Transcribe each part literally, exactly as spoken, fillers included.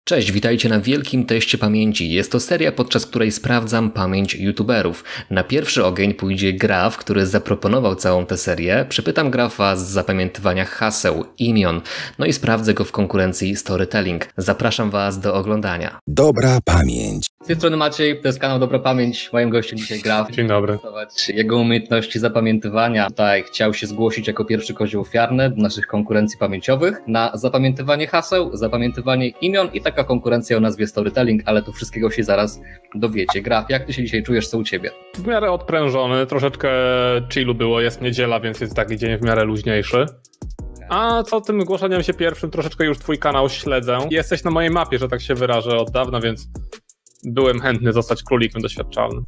Cześć, witajcie na Wielkim Teście Pamięci. Jest to seria, podczas której sprawdzam pamięć youtuberów. Na pierwszy ogień pójdzie Graf, który zaproponował całą tę serię. Przypytam Grafa z zapamiętywania haseł, imion, no i sprawdzę go w konkurencji Storytelling. Zapraszam Was do oglądania. Dobra pamięć. Z tej strony Maciej, to jest kanał Dobra Pamięć. Moim gościem dzisiaj Graf. Dzień dobry. Jego umiejętności zapamiętywania. Tutaj chciał się zgłosić jako pierwszy kozioł ofiarny do naszych konkurencji pamięciowych na zapamiętywanie haseł, zapamiętywanie imion i taka konkurencja o nazwie Storytelling, ale tu wszystkiego się zaraz dowiecie. Graf, jak ty się dzisiaj czujesz, co u ciebie? W miarę odprężony, troszeczkę chillu było, jest niedziela, więc jest taki dzień w miarę luźniejszy. A co tym zgłoszeniem się pierwszym, troszeczkę już twój kanał śledzę. Jesteś na mojej mapie, że tak się wyrażę, od dawna, więc byłem chętny zostać królikiem doświadczalnym.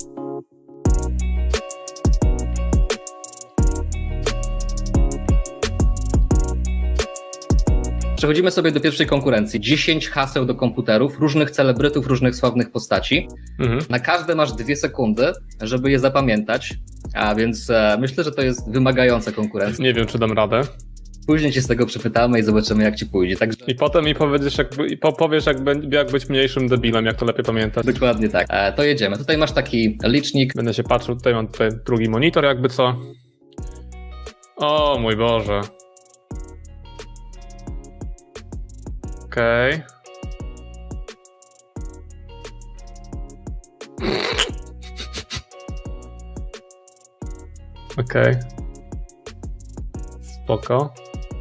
Przechodzimy sobie do pierwszej konkurencji. dziesięć haseł do komputerów, różnych celebrytów, różnych sławnych postaci. Mhm. Na każde masz dwie sekundy, żeby je zapamiętać, a więc e, myślę, że to jest wymagająca konkurencja. Nie wiem, czy dam radę. Później cię z tego przepytamy i zobaczymy, jak ci pójdzie. Także... I potem mi powiesz, jak, i po, powiesz jak, jak być mniejszym debilem, jak to lepiej pamiętać. Dokładnie tak. E, to jedziemy. Tutaj masz taki licznik. Będę się patrzył, tutaj mam tutaj drugi monitor, jakby co. O mój Boże. Okej. Okay. Okej. Okay. Spoko.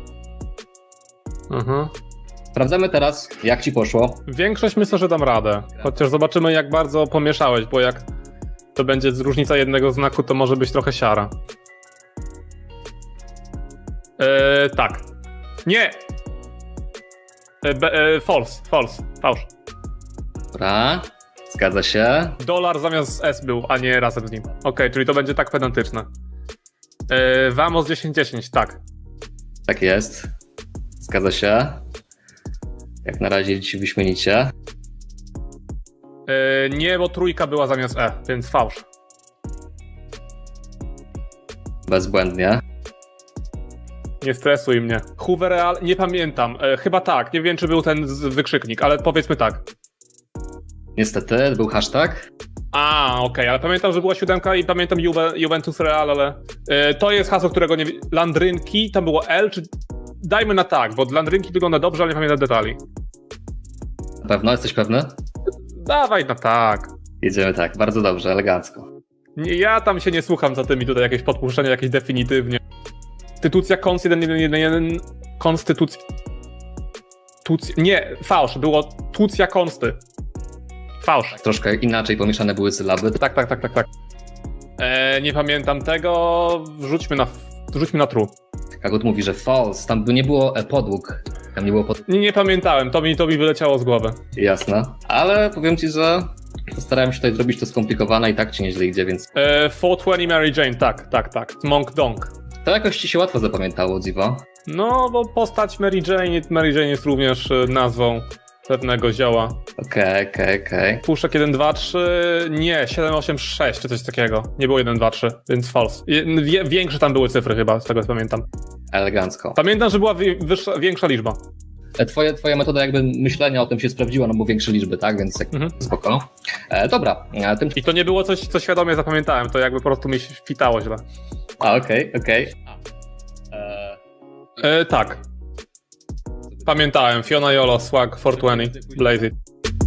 Aha. Sprawdzamy teraz, jak ci poszło. Większość myślę, że dam radę. Chociaż zobaczymy, jak bardzo pomieszałeś, bo jak to będzie różnica jednego znaku, to może być trochę siara. Eee, tak. Nie! E, e, false, false, fałsz. Dobra, zgadza się. Dolar zamiast S był, a nie razem z nim. Okej, okay, czyli to będzie tak pedantyczne. E, Vamos dziesięć dziesięć, tak. Tak jest. Zgadza się. Jak na razie ci wyśmienicie. E, nie, bo trójka była zamiast E, więc fałsz. Bezbłędnie. Nie stresuj mnie. Hoover, nie pamiętam. E, chyba tak, nie wiem, czy był ten wykrzyknik, ale powiedzmy tak. Niestety, był hashtag. A, okej, okay, ale pamiętam, że była siódemka i pamiętam Juve, Juventus Real, ale e, to jest hasło, którego nie... Landrynki, tam było L, czy... Dajmy na tak, bo Landrynki wygląda dobrze, ale nie pamiętam detali. Na pewno? Jesteś pewny? Dawaj na tak. Jedziemy tak, bardzo dobrze, elegancko. Nie, ja tam się nie słucham za tymi tutaj jakieś podpuszczenia, jakieś definitywnie. Konstytucja, konst, jeden, jeden, jeden, jeden, konstytucja... Tucja, nie, fałsz, było tucja konsty. Fałsz. Troszkę inaczej pomieszane były sylaby. Tak, tak, tak, tak, tak. E, nie pamiętam tego, wrzućmy na, wrzućmy na true. Kagut mówi, że false, tam nie było podłóg. Tam nie było podłóg. Nie, nie pamiętałem, to mi, to mi wyleciało z głowy. Jasne, ale powiem ci, że postarałem się tutaj zrobić to skomplikowane i tak ci nieźle idzie, więc... E, czterysta dwadzieścia Mary Jane, tak, tak, tak. Monk Dong. To jakoś ci się łatwo zapamiętało, Dziwo. No, bo postać Mary Jane, Mary Jane jest również nazwą pewnego zioła. Okej, okay, okej, okay, okej. Okay. Puszek jeden, dwa, trzy, nie, siedem, osiem, sześć czy coś takiego. Nie było jeden, dwa, trzy, więc false. Wie, większe tam były cyfry chyba, z tego co pamiętam. Elegancko. Pamiętam, że była wyższa, większa liczba. Twoje, twoja metoda jakby myślenia o tym się sprawdziła, no bo większe liczby, tak? Więc jak mhm. spoko. E, dobra. A tym... I to nie było coś, co świadomie zapamiętałem, to jakby po prostu mi się wpitało źle. A, okej, okay, okej. Okay. E... E, tak. Pamiętałem. Fiona Yolo, Swag, czterysta dwadzieścia, Blaze It.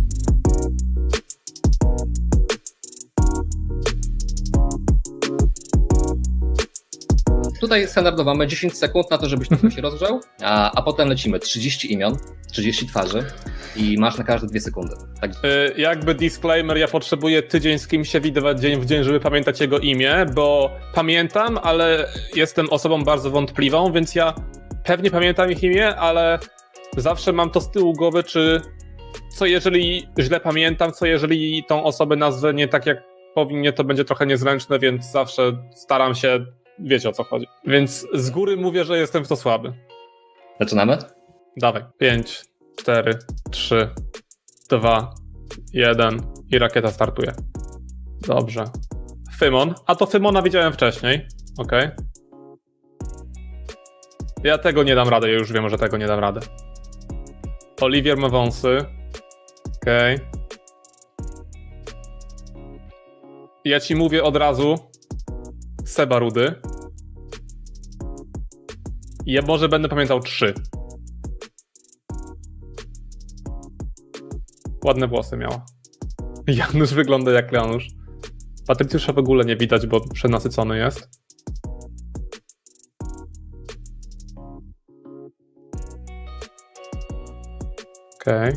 Tutaj standardowo mamy dziesięć sekund na to, żebyś trochę się rozgrzał, a, a potem lecimy trzydzieści imion, trzydzieści twarzy i masz na każde dwie sekundy. Tak. Yy, jakby disclaimer, ja potrzebuję tydzień z kimś się widywać dzień w dzień, żeby pamiętać jego imię, bo pamiętam, ale jestem osobą bardzo wątpliwą, więc ja pewnie pamiętam ich imię, ale zawsze mam to z tyłu głowy, czy co jeżeli źle pamiętam, co jeżeli tą osobę nazwę nie tak jak powinien, to będzie trochę niezręczne, więc zawsze staram się, wiecie o co chodzi. Więc z góry mówię, że jestem w to słaby. Zaczynamy? Dawaj. pięć, cztery, trzy, dwa, jeden i rakieta startuje. Dobrze. Fymon. A to Fymona widziałem wcześniej. Okej. Okay. Ja tego nie dam rady, ja już wiem, że tego nie dam rady. Olivier ma wąsy. Okej. Okay. Ja ci mówię od razu Seba Rudy. Ja może będę pamiętał trzy. Ładne włosy miała. Janusz wygląda jak Janusz. Patrycjusza w ogóle nie widać, bo przenasycony jest. Okej. Okay.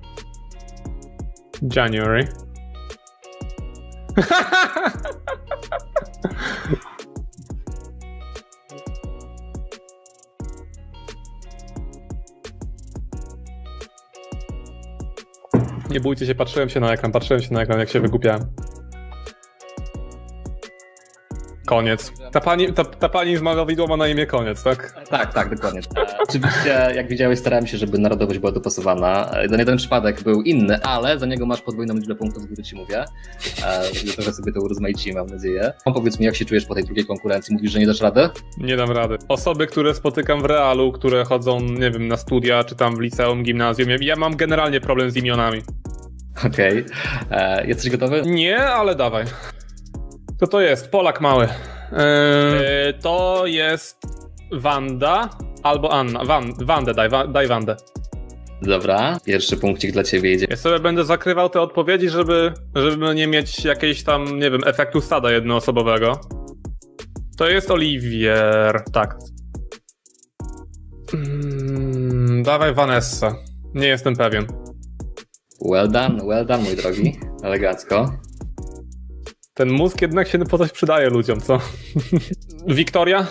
January. Nie bójcie się, patrzyłem się na ekran, patrzyłem się na ekran, jak się wygłupiałem. Koniec. Ta pani, ta, ta pani z malowidła ma na imię Koniec, tak? Tak, tak, dokładnie. E, oczywiście, jak widziałeś, starałem się, żeby narodowość była dopasowana. Ten jeden przypadek był inny, ale za niego masz podwójną liczbę punktów, z góry ci mówię. E, trochę sobie to urozmaicimy, mam nadzieję. Powiedz mi, jak się czujesz po tej drugiej konkurencji? Mówisz, że nie dasz rady? Nie dam rady. Osoby, które spotykam w realu, które chodzą, nie wiem, na studia, czy tam w liceum, gimnazjum, ja mam generalnie problem z imionami. Okej. Okay. Jesteś gotowy? Nie, ale dawaj. Co to jest? Polak mały. Eee, to jest Wanda albo Anna. Wan, Wandę daj, wa, daj Wandę. Dobra, pierwszy punkcik dla ciebie idzie. Ja sobie będę zakrywał te odpowiedzi, żeby, żeby nie mieć jakiejś tam, nie wiem, efektu stada jednoosobowego. To jest Oliwier, tak. Mm, dawaj Vanessa. Nie jestem pewien. Well done, well done, mój drogi. Elegancko. Ten mózg jednak się po coś przydaje ludziom, co? Wiktoria?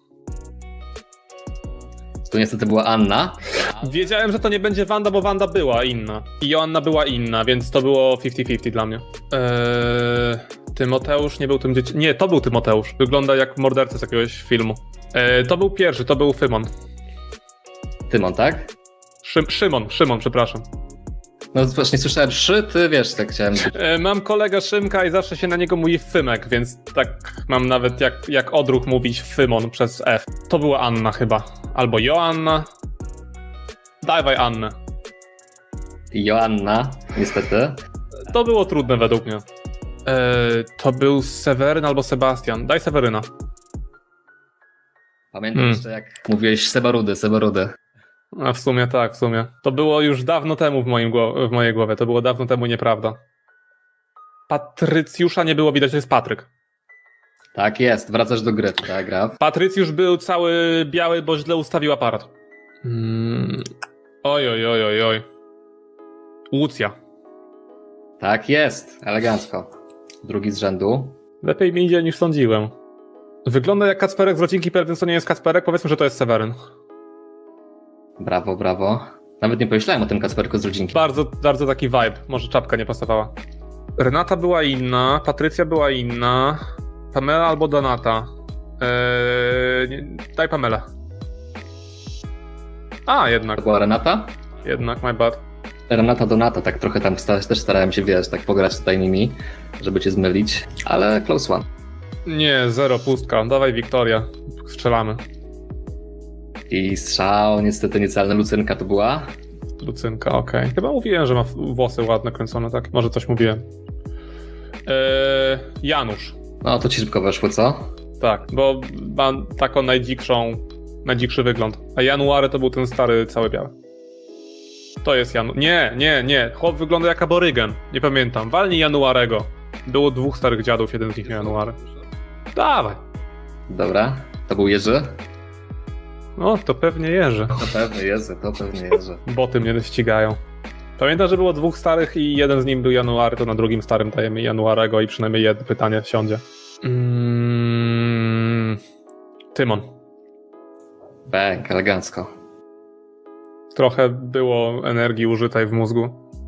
Tu niestety była Anna. Wiedziałem, że to nie będzie Wanda, bo Wanda była inna. I Joanna była inna, więc to było fifty fifty dla mnie. Eee, Tymoteusz nie był tym dzieciem. Nie, to był Tymoteusz. Wygląda jak morderca z jakiegoś filmu. Eee, to był pierwszy, to był Fymon. Tymon, tak? Szym, Szymon, Szymon, przepraszam. No właśnie słyszałem trzy, ty wiesz, tak chciałem... E, mam kolegę Szymka i zawsze się na niego mówi Fymek, więc tak mam nawet jak, jak odruch mówić Fymon przez F. To była Anna chyba. Albo Joanna. Dawaj Annę. Joanna, niestety. To było trudne według mnie. E, to był Seweryn albo Sebastian. Daj Seweryna. Pamiętam hmm. jeszcze jak mówiłeś Sebarudy, Sebarudy. A w sumie tak, w sumie. To było już dawno temu w, moim głowie, w mojej głowie. To było dawno temu nieprawda. Patrycjusza nie było widać, to jest Patryk. Tak jest, wracasz do gry, tak, Graf. Patrycjusz był cały biały, bo źle ustawił aparat. Hmm. Oj, oj, oj, oj, oj. Łucja. Tak jest, elegancko. Drugi z rzędu. Lepiej mi idzie niż sądziłem. Wygląda jak Kacperek z rodzinki, pewnie to nie jest Kacperek, powiedzmy, że to jest Seweryn. Brawo, brawo. Nawet nie pomyślałem o tym Kacperku z rodzinki. Bardzo, bardzo taki vibe. Może czapka nie pasowała. Renata była inna, Patrycja była inna, Pamela albo Donata. Eee, daj Pamelę. A, jednak. To była Renata? Jednak, my bad. Renata, Donata, tak trochę tam też starałem się, wiesz, tak pograć tutaj nimi, żeby cię zmylić, ale close one. Nie, zero, pustka. Dawaj Wiktoria. Strzelamy. I strzał, niestety niecalna Lucynka to była. Lucynka, okej. Okay. Chyba mówiłem, że ma włosy ładne, kręcone, tak? Może coś mówiłem. Eee, Janusz. No, to ci szybko weszło, co? Tak, bo ma taką najdzikszą, najdzikszy wygląd. A January to był ten stary, cały biały. To jest Janu... Nie, nie, nie. Chłop wygląda jak aborygen. Nie pamiętam. Walnij Januarego. Było dwóch starych dziadów, jeden z nich miał January. Dawaj. Dobra, to był Jerzy? No, to pewnie Jerzy. To pewnie Jerzy, to pewnie Jerzy. Boty mnie ścigają. Pamiętam, że było dwóch starych i jeden z nim był January, to na drugim starym dajemy Januarego i przynajmniej jedno pytanie wsiądzie. Mm... Tymon. Bang, elegancko. Trochę było energii użytej w mózgu.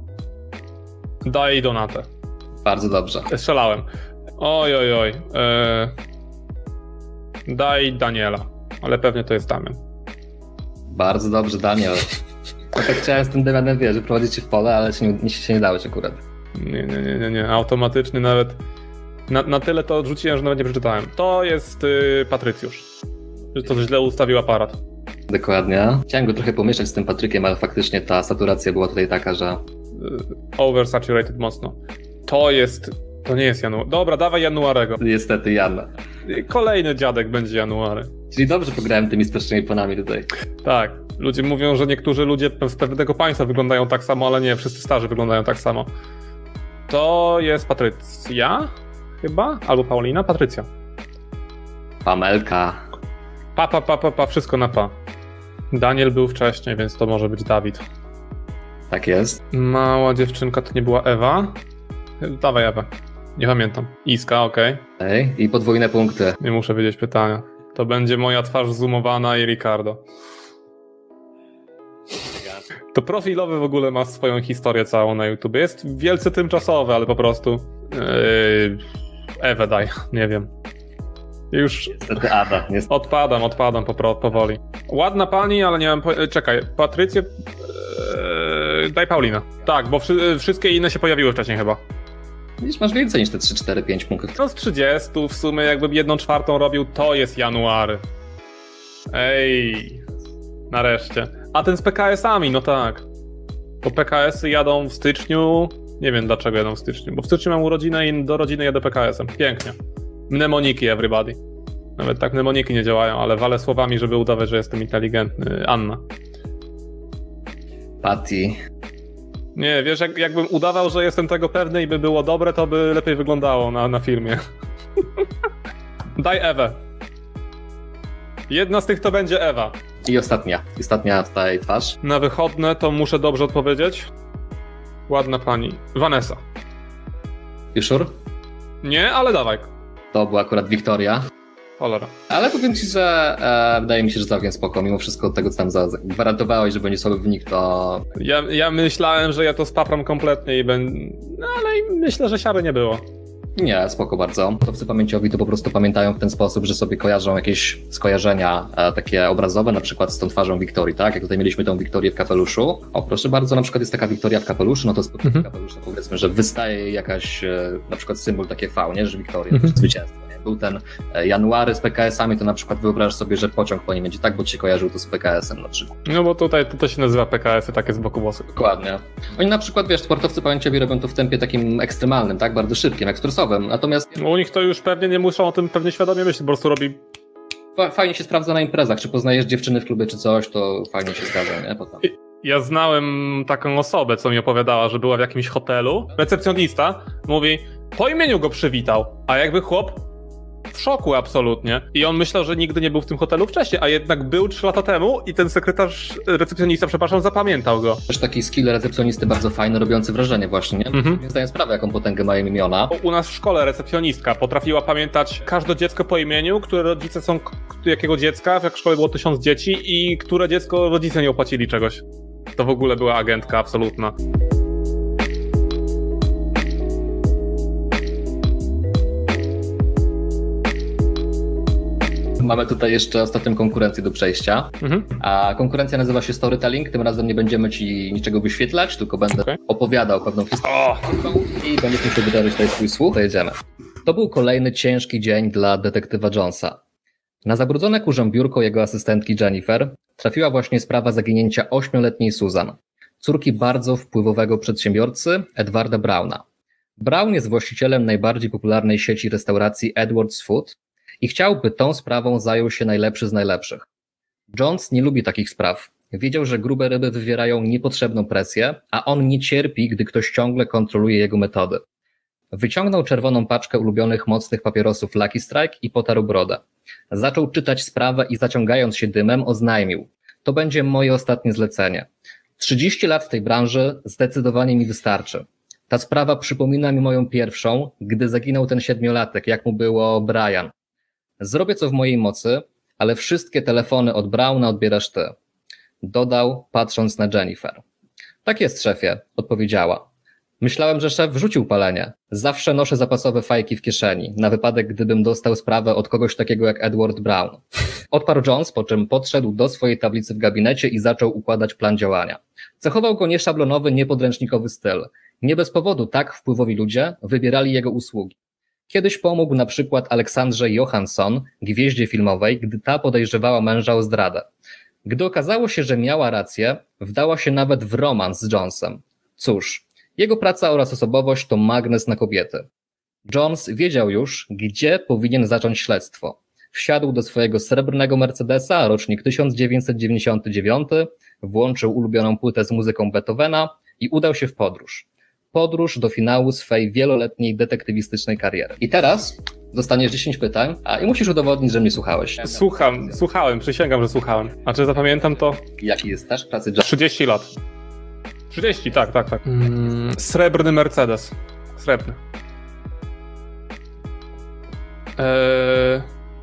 Daj Donatę. Bardzo dobrze. Strzelałem. Oj, oj, oj. Eee... Daj Daniela. Ale pewnie to jest Damian. Bardzo dobrze, Daniel. Ja tak chciałem z tym Damianem, wiesz, wyprowadzić cię w pole, ale się nie, się nie dałeś akurat. Nie, nie, nie, nie, nie. Automatyczny nawet. Na, na tyle to odrzuciłem, że nawet nie przeczytałem. To jest yy, Patrycjusz. Że to źle ustawił aparat. Dokładnie. Chciałem go trochę pomieszać z tym Patrykiem, ale faktycznie ta saturacja była tutaj taka, że... oversaturated mocno. To jest, to nie jest January. Dobra, dawaj Januarego. Niestety Jan. Kolejny dziadek będzie January. Czyli dobrze pograłem tymi starszymi panami tutaj. Tak. Ludzie mówią, że niektórzy ludzie z pewnego państwa wyglądają tak samo, ale nie, wszyscy starzy wyglądają tak samo. To jest Patrycja chyba? Albo Paulina? Patrycja. Pamelka. Pa, pa, pa, pa, pa, wszystko na pa. Daniel był wcześniej, więc to może być Dawid. Tak jest. Mała dziewczynka to nie była Ewa? Dawaj Ewę. Nie pamiętam. Iska, okej. Okay. Ej, i podwójne punkty. Nie muszę wiedzieć pytania. To będzie moja twarz zoomowana i Ricardo. To profilowy w ogóle ma swoją historię całą na YouTube. Jest wielce tymczasowy, ale po prostu yy, Ewę daj, nie wiem. Już niestety Ada. Niestety. Odpadam, odpadam po, powoli. Ładna pani, ale nie mam... Po... Czekaj, Patrycję... Yy, daj Paulinę. Tak, bo wszy... wszystkie inne się pojawiły wcześniej chyba. Widzisz, masz więcej niż te trzy, cztery, pięć punktów. No z trzydziestu w sumie jakbym jedną czwartą robił, to jest January. Ej, nareszcie. A ten z P K S-ami, no tak. Bo P K S-y jadą w styczniu. Nie wiem dlaczego jadą w styczniu, bo w styczniu mam urodzinę i do rodziny jadę P K S-em. Pięknie. Mnemoniki everybody. Nawet tak mnemoniki nie działają, ale walę słowami, żeby udawać, że jestem inteligentny. Anna. Patty. Nie, wiesz, jak, jakbym udawał, że jestem tego pewny i by było dobre, to by lepiej wyglądało na, na filmie. Daj Ewę. Jedna z tych to będzie Ewa. I ostatnia. Ostatnia tutaj twarz. Na wychodne to muszę dobrze odpowiedzieć. Ładna pani. Vanessa. You sure? Nie, ale dawaj. To była akurat Wiktoria. Cholera. Ale powiem ci, że e, wydaje mi się, że całkiem spoko. Mimo wszystko tego, co tam gwarantowałeś, że będzie słaby wynik, to... Ja, ja myślałem, że ja to spapram kompletnie i będę... No ale myślę, że siary nie było. Nie, spoko bardzo. Twórcy pamięciowi to po prostu pamiętają w ten sposób, że sobie kojarzą jakieś skojarzenia e, takie obrazowe, na przykład z tą twarzą Wiktorii, tak? Jak tutaj mieliśmy tą Wiktorię w kapeluszu. O, proszę bardzo, na przykład jest taka Wiktoria w kapeluszu, no to z mhm. kapelusza powiedzmy, że wystaje jej jakaś e, na przykład symbol takie V, nie? Że Wiktoria, mhm. zwycięstwo. Był ten January z P K S-ami, to na przykład wyobraź sobie, że pociąg po nim będzie tak, bo ci się kojarzył to z P K S-em na przykład. No bo tutaj to, to się nazywa P K S-y, takie z boku włosy. Dokładnie. Oni na przykład, wiesz, sportowcy pamięciowi robią to w tempie takim ekstremalnym, tak, bardzo szybkim, ekspresowym, natomiast... U nich to już pewnie nie muszą o tym pewnie świadomie myśleć, po prostu robi... Fajnie się sprawdza na imprezach, czy poznajesz dziewczyny w klubie czy coś, to fajnie się zgadza, nie? Potem. Ja znałem taką osobę, co mi opowiadała, że była w jakimś hotelu, recepcjonista mówi, po imieniu go przywitał, a jakby chłop w szoku absolutnie. I on myślał, że nigdy nie był w tym hotelu wcześniej, a jednak był trzy lata temu i ten sekretarz, recepcjonista, przepraszam, zapamiętał go. Też taki skill recepcjonisty bardzo fajny, robiący wrażenie właśnie, nie? Mhm. Nie zdaję sprawy, jaką potęgę mają imiona. U nas w szkole recepcjonistka potrafiła pamiętać każde dziecko po imieniu, które rodzice są, jakiego dziecka, jak w szkole było tysiąc dzieci i które dziecko rodzice nie opłacili czegoś. To w ogóle była agentka absolutna. Mamy tutaj jeszcze ostatnią konkurencję do przejścia, mhm. a konkurencja nazywa się Storytelling. Tym razem nie będziemy ci niczego wyświetlać, tylko będę okay. opowiadał pewną historię oh. i będziesz musiał wydarzyć tutaj swój słuch. To jedziemy. To był kolejny ciężki dzień dla detektywa Jonesa. Na zabrudzone kurzem biurko jego asystentki Jennifer trafiła właśnie sprawa zaginięcia ośmioletniej Susan, córki bardzo wpływowego przedsiębiorcy Edwarda Browna. Brown jest właścicielem najbardziej popularnej sieci restauracji Edwards Food i chciał, by tą sprawą zajął się najlepszy z najlepszych. Jones nie lubi takich spraw. Wiedział, że grube ryby wywierają niepotrzebną presję, a on nie cierpi, gdy ktoś ciągle kontroluje jego metody. Wyciągnął czerwoną paczkę ulubionych mocnych papierosów Lucky Strike i potarł brodę. Zaczął czytać sprawę i zaciągając się dymem oznajmił: to będzie moje ostatnie zlecenie. trzydzieści lat w tej branży zdecydowanie mi wystarczy. Ta sprawa przypomina mi moją pierwszą, gdy zaginął ten siedmiolatek, jak mu było Brian. Zrobię co w mojej mocy, ale wszystkie telefony od Browna odbierasz ty. Dodał, patrząc na Jennifer. Tak jest, szefie, odpowiedziała. Myślałem, że szef wrzucił palenie. Zawsze noszę zapasowe fajki w kieszeni, na wypadek gdybym dostał sprawę od kogoś takiego jak Edward Brown. Odparł Jones, po czym podszedł do swojej tablicy w gabinecie i zaczął układać plan działania. Cechował go nieszablonowy, niepodręcznikowy styl. Nie bez powodu tak wpływowi ludzie wybierali jego usługi. Kiedyś pomógł na przykład Aleksandrze Johansson, gwieździe filmowej, gdy ta podejrzewała męża o zdradę. Gdy okazało się, że miała rację, wdała się nawet w romans z Jonesem. Cóż, Jego praca oraz osobowość to magnes na kobiety. Jones wiedział już, gdzie powinien zacząć śledztwo. Wsiadł do swojego srebrnego Mercedesa, rocznik tysiąc dziewięćset dziewięćdziesiąty dziewiąty, włączył ulubioną płytę z muzyką Beethovena i udał się w podróż. Podróż do finału swej wieloletniej detektywistycznej kariery. I teraz dostaniesz dziesięć pytań, a i musisz udowodnić, że mnie słuchałeś. Słucham, słuchałem, przysięgam, że słuchałem. A czy zapamiętam to? Jaki jest staż pracy Jones? trzydzieści lat. trzydzieści, tak, tak, tak. Mm, srebrny Mercedes. Srebrny. Eee...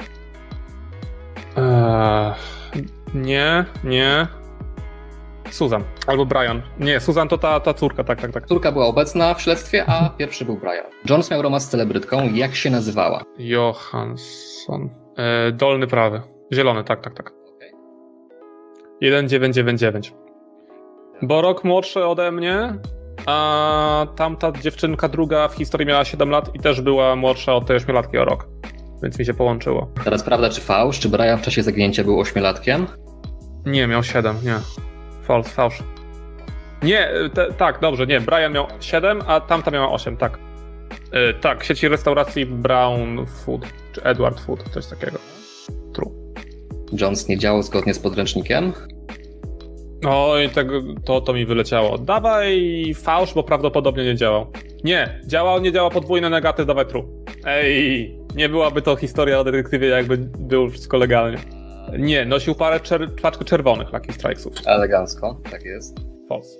Eee... Nie, nie. Susan. Albo Brian. Nie, Susan to ta, ta córka, tak, tak, tak. Córka była obecna w śledztwie, a pierwszy był Brian. Jones miał romans z celebrytką. Jak się nazywała? Johansson. Eee, dolny prawy. Zielony, tak, tak, tak. jeden dziewięć dziewięć dziewięć. Bo rok młodszy ode mnie, a tamta dziewczynka druga w historii miała siedem lat i też była młodsza od tej ośmiolatki o rok. Więc mi się połączyło. Teraz prawda czy fałsz? Czy Brian w czasie zaginięcia był ośmiolatkiem? Nie, miał siedem, nie. False, fałsz. Nie, te, tak, dobrze, nie. Brian miał siedem, a tamta miała osiem, tak. Yy, tak, sieci restauracji Brown Food, czy Edward Food, coś takiego. True. Jones nie działał zgodnie z podręcznikiem? Oj, tego, to, to mi wyleciało. Dawaj fałsz, bo prawdopodobnie nie działał. Nie, działał, nie działa podwójny negatyw, dawaj true. Ej, nie byłaby to historia o detektywie, jakby było wszystko legalnie. Nie, nosił parę czer- paczkę czerwonych Lucky Strikesów. Elegancko, tak jest. False.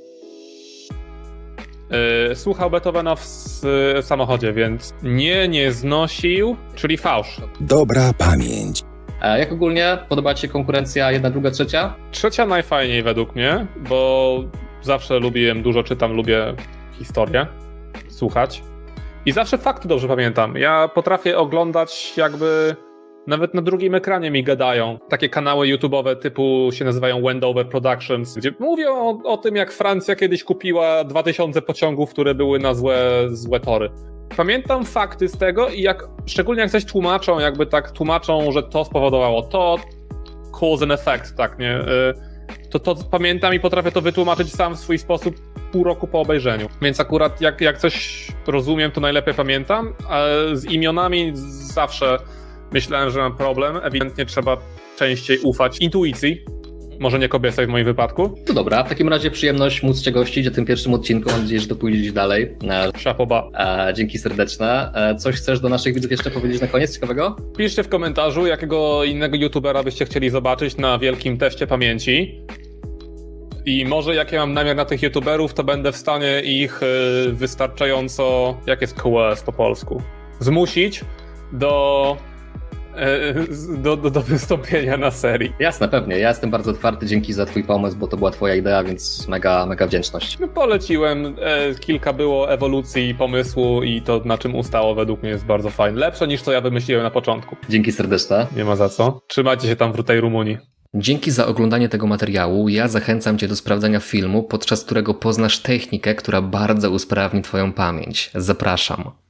Yy, słuchał Beethovena w, w samochodzie, więc nie, nie znosił, czyli fałsz. Dobra pamięć. A jak ogólnie podoba ci się konkurencja jedna, druga, trzecia? Trzecia najfajniej według mnie, bo zawsze lubiłem, dużo czytam, lubię historię, słuchać. I zawsze fakty dobrze pamiętam. Ja potrafię oglądać jakby... Nawet na drugim ekranie mi gadają. Takie kanały YouTube'owe typu się nazywają Wendover Productions, gdzie mówią o, o tym, jak Francja kiedyś kupiła dwa tysiące pociągów, które były na złe, złe tory. Pamiętam fakty z tego i jak, szczególnie jak coś tłumaczą, jakby tak tłumaczą, że to spowodowało to, cause and effect, tak, nie? To, to pamiętam i potrafię to wytłumaczyć sam w swój sposób pół roku po obejrzeniu. Więc akurat jak, jak coś rozumiem, to najlepiej pamiętam, a z imionami zawsze myślałem, że mam problem. Ewidentnie trzeba częściej ufać intuicji. Może nie kobiecej w moim wypadku. To dobra, w takim razie przyjemność móc cię gościć o tym pierwszym odcinku. Mam nadzieję, że to pójdzie gdzieś dalej. Szapoba. E, dzięki serdeczne. E, coś chcesz do naszych widzów jeszcze powiedzieć na koniec ciekawego? Piszcie w komentarzu, jakiego innego youtubera byście chcieli zobaczyć na wielkim teście pamięci. I może jak ja mam namiar na tych youtuberów, to będę w stanie ich y, wystarczająco, jak jest coerce po polsku, zmusić do... Do, do, do wystąpienia na serii. Jasne, pewnie. Ja jestem bardzo otwarty. Dzięki za twój pomysł, bo to była twoja idea, więc mega, mega wdzięczność. No, poleciłem. E, kilka było ewolucji pomysłu i to, na czym ustało, według mnie jest bardzo fajne. Lepsze niż to ja wymyśliłem na początku. Dzięki serdeczne. Nie ma za co. Trzymajcie się tam w tej Rumunii. Dzięki za oglądanie tego materiału. Ja zachęcam Cię do sprawdzenia filmu, podczas którego poznasz technikę, która bardzo usprawni Twoją pamięć. Zapraszam.